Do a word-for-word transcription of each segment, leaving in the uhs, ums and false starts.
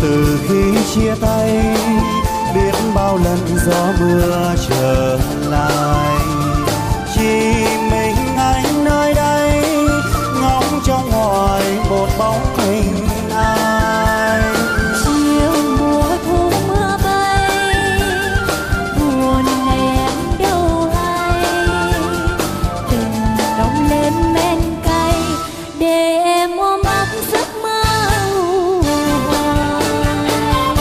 từ khi chia tay biết bao lần gió mưa trở lại, chỉ mình anh nơi đây ngóng trong ngoài một bóng hình ai. Chiều mùa thu mưa bay buồn ngày em đâu hay, tình đong lên men cay để em ôm ấp giấc mơ hoài.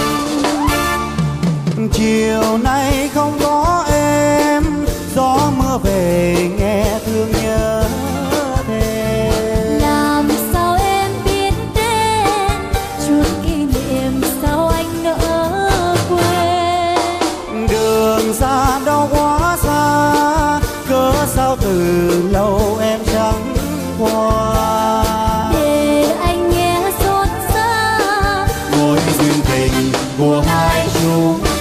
Chiều nay không có em, gió mưa về nghe thương nhớ thêm. Làm sao em biết tên chút kỷ niệm sao anh nỡ quên. Đường xa đâu quá xa, cớ sao từ lâu em chẳng qua. Để anh nghe xót xa Mối duyên tình của hai chúng ta.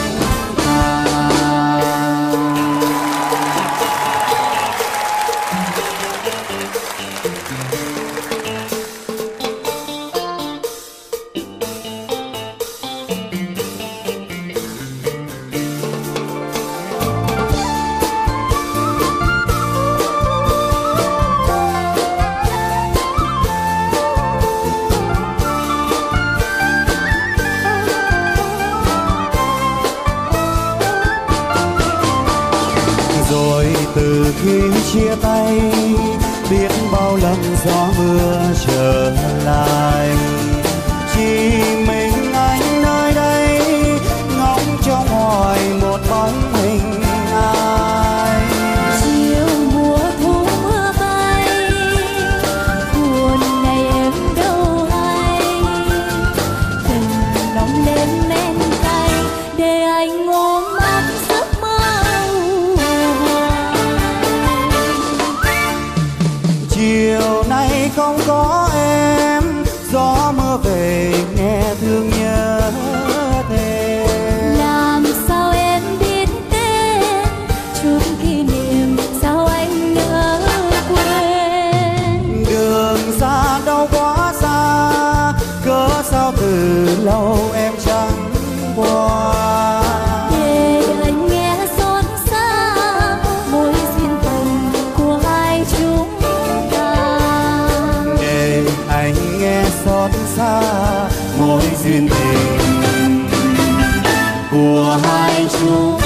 Rồi từ khi chia tay biết bao lần gió mưa trở lại, chỉ mình anh nơi đây ngóng trong ngoài một bóng hình ai. chiều mùa thu mưa bay buồn ngày em đâu hay, tình nóng lên men cay để anh ôm ấp giấc mơ hoài. Chiều nay không có em, gió mưa về nghe thương nhớ thêm. Làm sao em biết tên chút kỷ niệm sao anh nỡ quên. Đường xa đâu quá xa, cớ sao từ lâu em chẳng qua. Để anh nghe xót xa mối duyên tình của hai chúng ta. Để anh nghe xót xa mối duyên tình của hai chúng